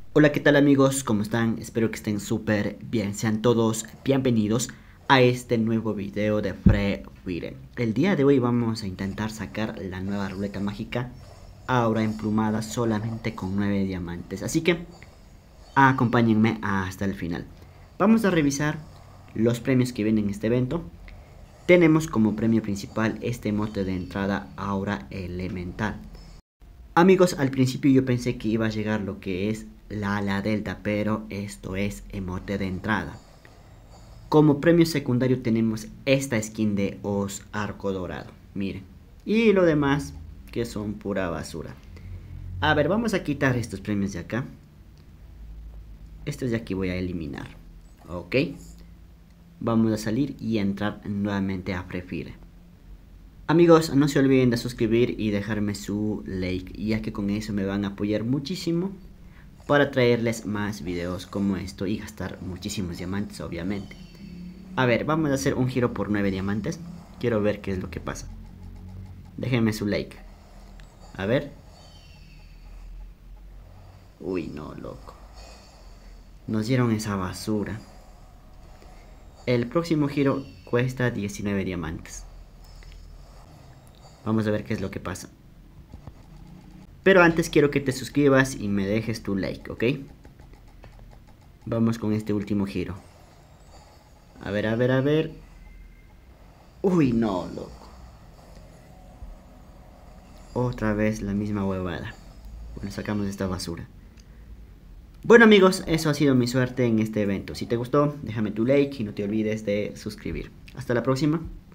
Hola, ¿qué tal amigos? ¿Cómo están? Espero que estén súper bien. Sean todos bienvenidos a este nuevo video de Free Fire. El día de hoy vamos a intentar sacar la nueva ruleta mágica, ahora emplumada solamente con 9 diamantes. Así que acompáñenme hasta el final. Vamos a revisar los premios que vienen en este evento. Tenemos como premio principal este emote de entrada Aura Elemental. Amigos, al principio yo pensé que iba a llegar lo que es la ala delta, pero esto es emote de entrada. Como premio secundario tenemos esta skin de Os Arco Dorado, miren. Y lo demás que son pura basura. A ver, vamos a quitar estos premios de acá. Estos de aquí voy a eliminar. Ok. Vamos a salir y entrar nuevamente a Free Fire. Amigos, no se olviden de suscribir y dejarme su like, ya que con eso me van a apoyar muchísimo para traerles más videos como esto y gastar muchísimos diamantes, obviamente. A ver, vamos a hacer un giro por 9 diamantes. Quiero ver qué es lo que pasa. Déjenme su like. A ver. Uy, no, loco. Nos dieron esa basura. El próximo giro cuesta 19 diamantes. Vamos a ver qué es lo que pasa. Pero antes quiero que te suscribas y me dejes tu like, ¿ok? Vamos con este último giro. A ver, a ver, a ver. Uy, no, loco. Otra vez la misma huevada. Bueno, sacamos esta basura. Bueno amigos, eso ha sido mi suerte en este evento. Si te gustó, déjame tu like y no te olvides de suscribir. Hasta la próxima.